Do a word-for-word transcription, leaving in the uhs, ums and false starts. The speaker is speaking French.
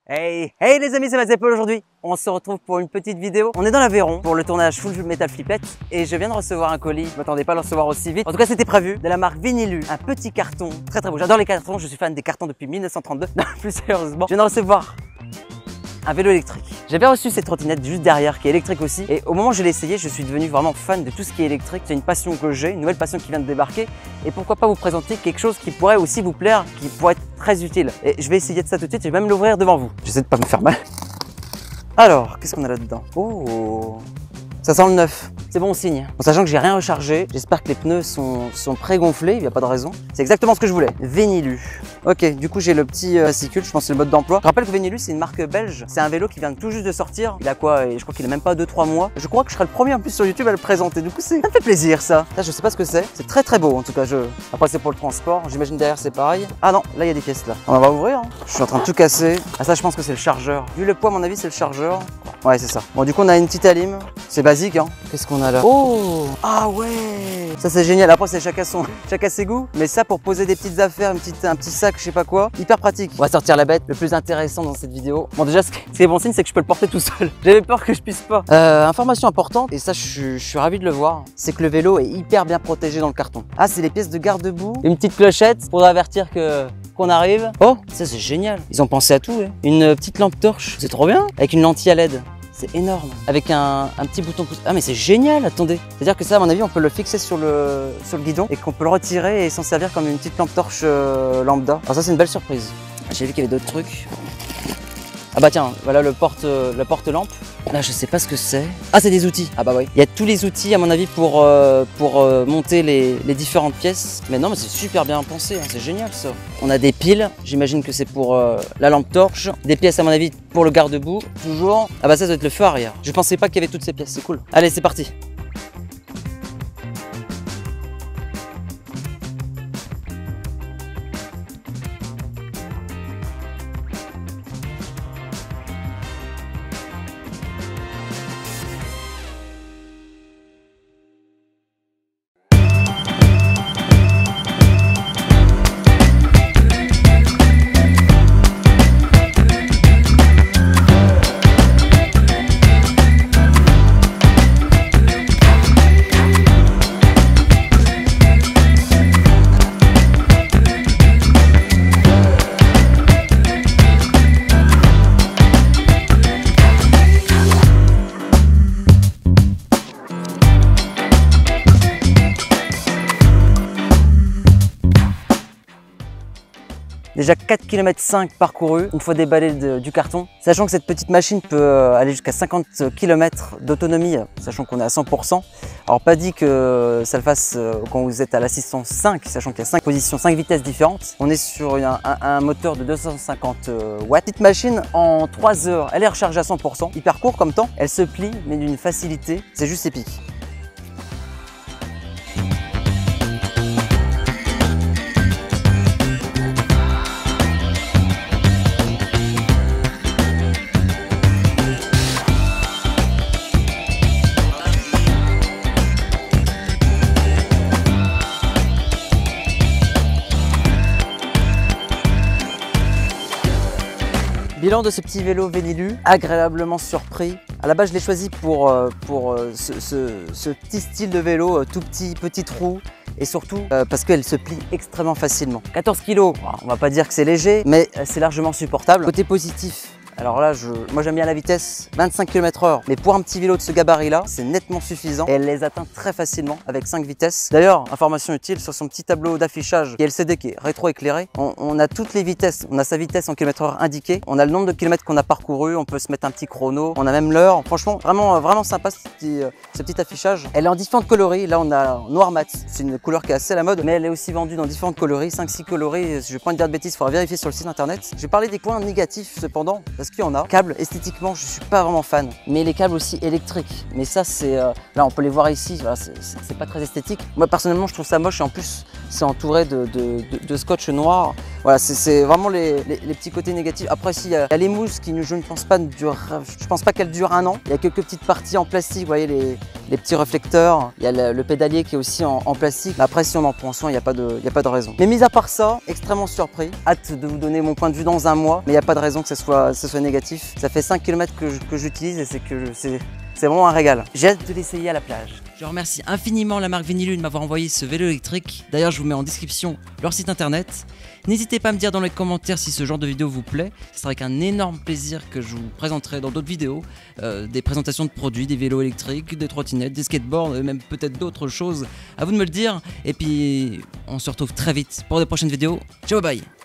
Hey, hey les amis, c'est Mazepol aujourd'hui. On se retrouve pour une petite vidéo. On est dans l'Aveyron pour le tournage Full Metal Flippette et je viens de recevoir un colis. Je m'attendais pas à le recevoir aussi vite. En tout cas, c'était prévu. De la marque Vinilu, un petit carton très très beau. J'adore les cartons, je suis fan des cartons depuis mille neuf cent trente-deux. Non, plus sérieusement, je viens de recevoir un vélo électrique. J'avais reçu cette trottinette juste derrière qui est électrique aussi et au moment où je l'ai essayé, je suis devenu vraiment fan de tout ce qui est électrique. C'est une passion que j'ai, une nouvelle passion qui vient de débarquer et pourquoi pas vous présenter quelque chose qui pourrait aussi vous plaire, qui pourrait être très utile. Et je vais essayer de ça tout de suite, je vais même l'ouvrir devant vous. J'essaie de pas me faire mal. Alors, qu'est-ce qu'on a là-dedans? Oh, ça sent le neuf. C'est bon signe. En sachant que j'ai rien rechargé, j'espère que les pneus sont, sont pré-gonflés, il n'y a pas de raison. C'est exactement ce que je voulais. Vinilu. Ok, du coup j'ai le petit euh, fascicule, je pense que c'est le mode d'emploi. Je rappelle que Vinilu c'est une marque belge. C'est un vélo qui vient tout juste de sortir. Il a quoi? Je crois qu'il a même pas deux trois mois. Je crois que je serai le premier en plus sur YouTube à le présenter. Du coup ça me fait plaisir ça. Là je sais pas ce que c'est. C'est très très beau en tout cas. Je... Après c'est pour le transport. J'imagine derrière c'est pareil. Ah non, là il y a des pièces là. On va ouvrir. Hein. Je suis en train de tout casser. Ah ça je pense que c'est le chargeur. Vu le poids à mon avis c'est le chargeur. Ouais c'est ça. Bon du coup on a une petite alime. C'est basique hein. Qu'est-ce qu'on a là? Oh, ah ouais, ça c'est génial. Après c'est chacun son, chacun ses goûts, mais ça pour poser des petites affaires, une petite, un petit sac, je sais pas quoi, hyper pratique. On va sortir la bête. Le plus intéressant dans cette vidéo. Bon déjà, ce qui est bon signe, c'est que je peux le porter tout seul. J'avais peur que je puisse pas. Euh, information importante, et ça je suis, je suis ravi de le voir, c'est que le vélo est hyper bien protégé dans le carton. Ah c'est les pièces de garde-boue, une petite clochette pour avertir que qu'on arrive. Oh, ça c'est génial. Ils ont pensé à tout. Hein. Une petite lampe torche, c'est trop bien, avec une lentille à L E D. C'est énorme. Avec un, un petit bouton pouce. Ah mais c'est génial, attendez. C'est-à-dire que ça, à mon avis, on peut le fixer sur le, sur le guidon et qu'on peut le retirer et s'en servir comme une petite lampe torche euh, lambda. Alors ça, c'est une belle surprise. J'ai vu qu'il y avait d'autres trucs. Ah bah tiens, voilà le porte, euh, la porte-lampe. Là, je sais pas ce que c'est. Ah, c'est des outils. Ah bah oui. Il y a tous les outils, à mon avis, pour, euh, pour euh, monter les, les différentes pièces. Mais non, mais c'est super bien pensé. Hein. C'est génial, ça. On a des piles. J'imagine que c'est pour euh, la lampe torche. Des pièces, à mon avis, pour le garde-boue. Toujours. Ah bah ça, ça doit être le feu arrière. Je pensais pas qu'il y avait toutes ces pièces. C'est cool. Allez, c'est parti. Déjà quatre kilomètres cinq parcourus une fois déballé de, du carton. Sachant que cette petite machine peut aller jusqu'à cinquante kilomètres d'autonomie, sachant qu'on est à cent pour cent. Alors pas dit que ça le fasse quand vous êtes à l'assistance cinq, sachant qu'il y a cinq positions, cinq vitesses différentes. On est sur un, un, un moteur de deux cent cinquante watts. Petite machine en trois heures, elle est rechargée à cent pour cent. Hyper court comme temps, elle se plie mais d'une facilité, c'est juste épique. Bilan de ce petit vélo Vinilu, agréablement surpris. À la base, je l'ai choisi pour, pour ce, ce, ce petit style de vélo, tout petit, petite roue. Et surtout euh, parce qu'elle se plie extrêmement facilement. quatorze kilos, on va pas dire que c'est léger, mais c'est largement supportable. Côté positif, alors là, je, moi j'aime bien la vitesse, vingt-cinq kilomètres heure, mais pour un petit vélo de ce gabarit-là, c'est nettement suffisant et elle les atteint très facilement avec cinq vitesses. D'ailleurs, information utile, sur son petit tableau d'affichage qui est L C D qui est rétro-éclairé, on, on a toutes les vitesses, on a sa vitesse en kilomètres heure indiquée, on a le nombre de kilomètres qu'on a parcouru, on peut se mettre un petit chrono, on a même l'heure. Franchement, vraiment, vraiment sympa ce petit, ce petit affichage. Elle est en différentes coloris, là on a noir mat, c'est une couleur qui est assez à la mode, mais elle est aussi vendue dans différentes coloris, cinq six coloris, je vais pas dire de bêtises, il faudra vérifier sur le site internet. Je vais parler des points négatifs cependant, parce qu'il y en a. Câbles, esthétiquement, je suis pas vraiment fan, mais les câbles aussi électriques. Mais ça, c'est euh, là, on peut les voir ici. Voilà, c'est pas très esthétique. Moi, personnellement, je trouve ça moche et en plus, c'est entouré de, de, de, de scotch noir. Voilà, c'est vraiment les, les, les petits côtés négatifs. Après, il y, y a les mousses qui, je ne pense pas, durent, je pense pas qu'elles durent un an. Il y a quelques petites parties en plastique, vous voyez les les petits réflecteurs, il y a le, le pédalier qui est aussi en, en plastique. Mais après, si on en prend soin, il n'y a pas de, il y a pas de raison. Mais mis à part ça, extrêmement surpris. Hâte de vous donner mon point de vue dans un mois, mais il n'y a pas de raison que ce soit, ce soit négatif. Ça fait cinq kilomètres que j'utilise et c'est que c'est c'est vraiment un régal. J'ai hâte de l'essayer à la plage. Je remercie infiniment la marque Vinilu de m'avoir envoyé ce vélo électrique. D'ailleurs, je vous mets en description leur site internet. N'hésitez pas à me dire dans les commentaires si ce genre de vidéo vous plaît. Ce sera avec un énorme plaisir que je vous présenterai dans d'autres vidéos euh, des présentations de produits, des vélos électriques, des trottinettes, des skateboards et même peut-être d'autres choses. À vous de me le dire. Et puis, on se retrouve très vite pour de prochaines vidéos. Ciao, bye!